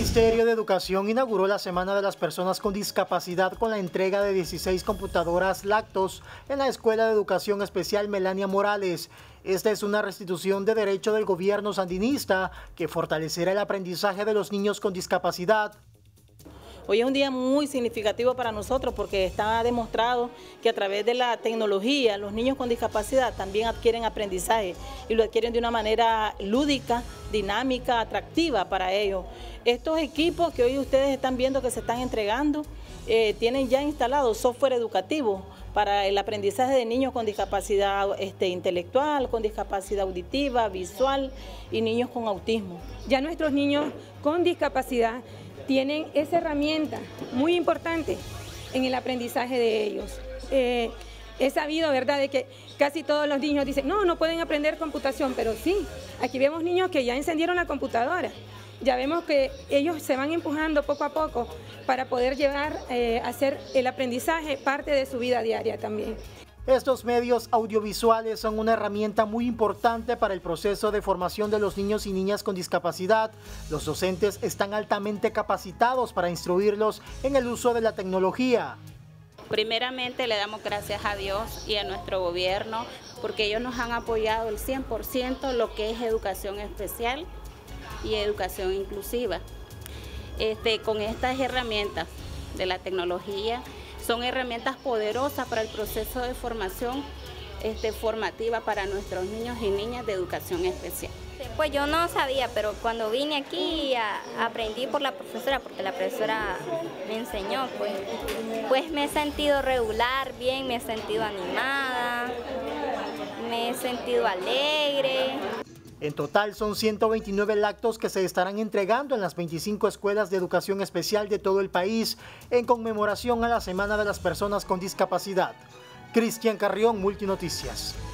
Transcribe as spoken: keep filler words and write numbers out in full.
Ministerio de Educación inauguró la Semana de las Personas con Discapacidad con la entrega de dieciséis computadoras Lactos en la Escuela de Educación Especial Melania Morales. Esta es una restitución de derecho del gobierno sandinista que fortalecerá el aprendizaje de los niños con discapacidad. Hoy es un día muy significativo para nosotros porque está demostrado que a través de la tecnología los niños con discapacidad también adquieren aprendizaje y lo adquieren de una manera lúdica, dinámica, atractiva para ellos. Estos equipos que hoy ustedes están viendo que se están entregando eh, tienen ya instalado software educativo para el aprendizaje de niños con discapacidad este, intelectual, con discapacidad auditiva, visual y niños con autismo. Ya nuestros niños con discapacidad tienen esa herramienta muy importante en el aprendizaje de ellos. Eh, he sabido, ¿verdad?, de que casi todos los niños dicen, no, no pueden aprender computación, pero sí, aquí vemos niños que ya encendieron la computadora. Ya vemos que ellos se van empujando poco a poco para poder llevar eh, a hacer el aprendizaje parte de su vida diaria también. Estos medios audiovisuales son una herramienta muy importante para el proceso de formación de los niños y niñas con discapacidad. Los docentes están altamente capacitados para instruirlos en el uso de la tecnología. Primeramente le damos gracias a Dios y a nuestro gobierno porque ellos nos han apoyado el cien por ciento lo que es educación especial y educación inclusiva. Este, con estas herramientas de la tecnología, son herramientas poderosas para el proceso de formación este, formativa para nuestros niños y niñas de educación especial. Pues yo no sabía, pero cuando vine aquí a, aprendí por la profesora, porque la profesora me enseñó, pues, pues me he sentido regular, bien, me he sentido animada, me he sentido alegre. En total son ciento veintinueve Lactos que se estarán entregando en las veinticinco escuelas de educación especial de todo el país en conmemoración a la Semana de las Personas con Discapacidad. Cristian Carrión, Multinoticias.